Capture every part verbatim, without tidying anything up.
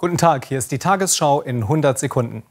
Guten Tag, hier ist die Tagesschau in hundert Sekunden.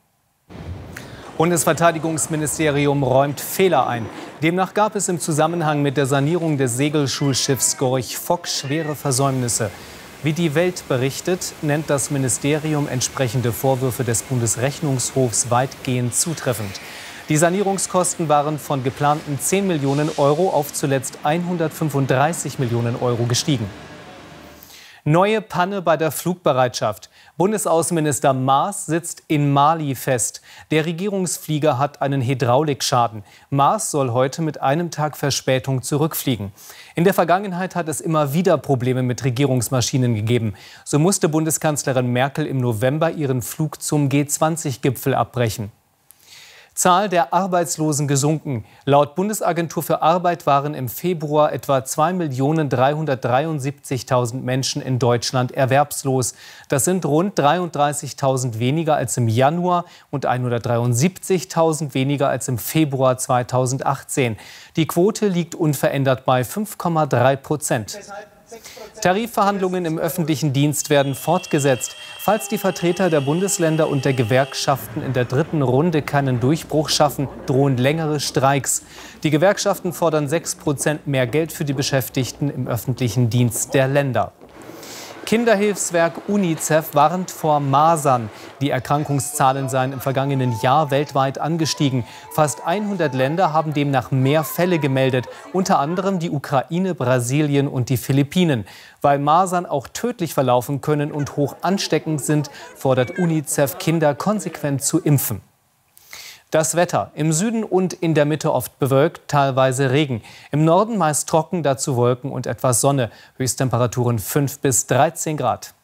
Bundesverteidigungsministerium räumt Fehler ein. Demnach gab es im Zusammenhang mit der Sanierung des Segelschulschiffs Gorch Fock schwere Versäumnisse. Wie die Welt berichtet, nennt das Ministerium entsprechende Vorwürfe des Bundesrechnungshofs weitgehend zutreffend. Die Sanierungskosten waren von geplanten zehn Millionen Euro auf zuletzt hundertfünfunddreißig Millionen Euro gestiegen. Neue Panne bei der Flugbereitschaft. Bundesaußenminister Maas sitzt in Mali fest. Der Regierungsflieger hat einen Hydraulikschaden. Maas soll heute mit einem Tag Verspätung zurückfliegen. In der Vergangenheit hat es immer wieder Probleme mit Regierungsmaschinen gegeben. So musste Bundeskanzlerin Merkel im November ihren Flug zum G zwanzig Gipfel abbrechen. Zahl der Arbeitslosen gesunken. Laut Bundesagentur für Arbeit waren im Februar etwa zwei Millionen dreihundertdreiundsiebzigtausend Menschen in Deutschland erwerbslos. Das sind rund dreiunddreißigtausend weniger als im Januar und hundertdreiundsiebzigtausend weniger als im Februar zweitausendachtzehn. Die Quote liegt unverändert bei fünf Komma drei Prozent. Tarifverhandlungen im öffentlichen Dienst werden fortgesetzt. Falls die Vertreter der Bundesländer und der Gewerkschaften in der dritten Runde keinen Durchbruch schaffen, drohen längere Streiks. Die Gewerkschaften fordern sechs Prozent mehr Geld für die Beschäftigten im öffentlichen Dienst der Länder. Kinderhilfswerk UNICEF warnt vor Masern. Die Erkrankungszahlen seien im vergangenen Jahr weltweit angestiegen. Fast hundert Länder haben demnach mehr Fälle gemeldet, unter anderem die Ukraine, Brasilien und die Philippinen. Weil Masern auch tödlich verlaufen können und hoch ansteckend sind, fordert UNICEF, Kinder konsequent zu impfen. Das Wetter. Im Süden und in der Mitte oft bewölkt, teilweise Regen. Im Norden meist trocken, dazu Wolken und etwas Sonne. Höchsttemperaturen fünf bis dreizehn Grad.